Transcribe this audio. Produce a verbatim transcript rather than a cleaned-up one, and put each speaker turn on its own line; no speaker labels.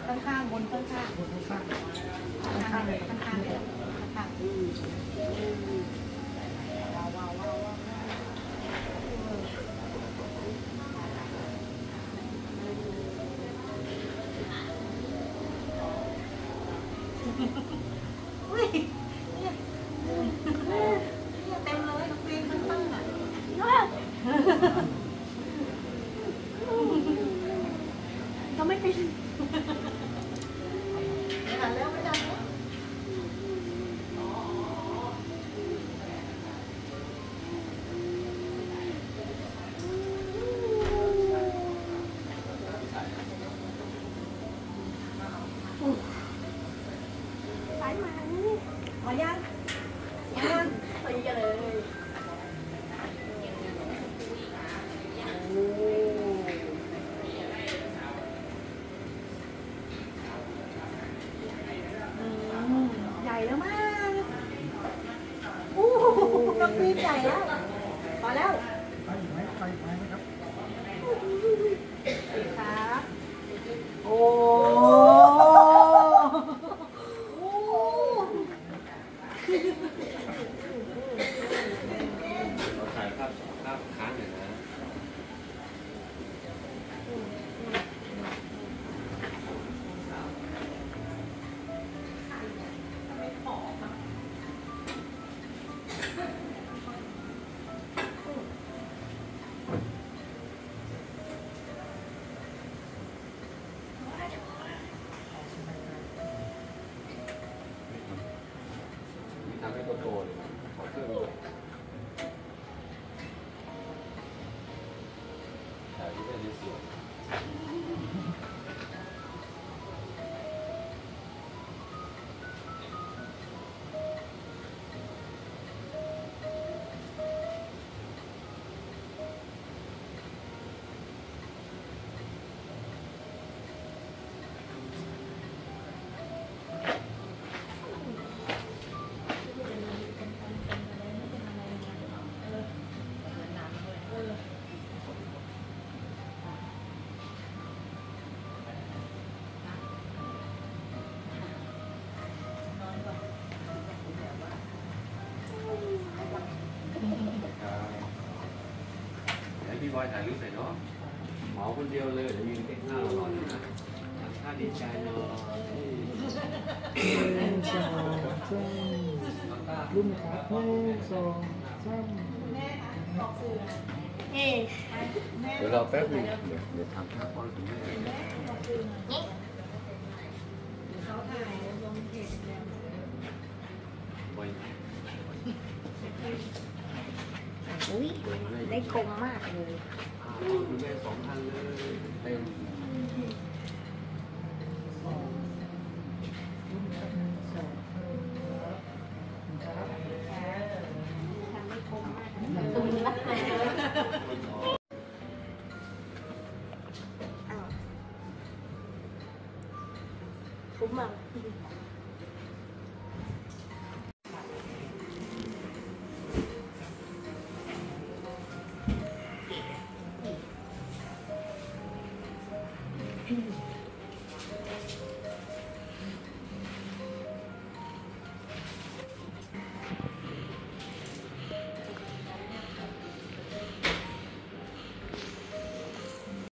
ข้างข้างบนข้างข้างบนข้างข้างข้างเลยข้างข้างเลยข้างข้างว้าวว้าวว้าวว้าวอุ้ยเนี่ยเนี่ยเต็มเลยนักเรียนข้างข้างอ่ะก็ไม่เป็นไม่ทันแล้วไม่ทันแล้วไปมามายังมายังไปกันเลยใหญ่แล้วมากอู้นักปีนใหญ่แล้วพอแล้วไปไหมไปไหมครับครับโอ้
เราถ่ายภาพภาพค้างหน่อยนะทำให้โตๆเลยขอเครื่องเลยถ่ายที่ได้สวยพี่บอยถ่ายรูปใส่เนาะเหมาคนเดียวเลยเดี๋ยวยืนเต้นหน้าหล่อๆนะถ้าดีใจเนาะรุ่นครับหนึ่งสองสามเดี๋ยวเราแป๊บนึงเดี๋ยวเดี๋ยวทำท่าป้อนคุณแม่
อุ้ยได้คมมากเลย
คุณแม่สองพันเลยเต็ม
คุ้มมาก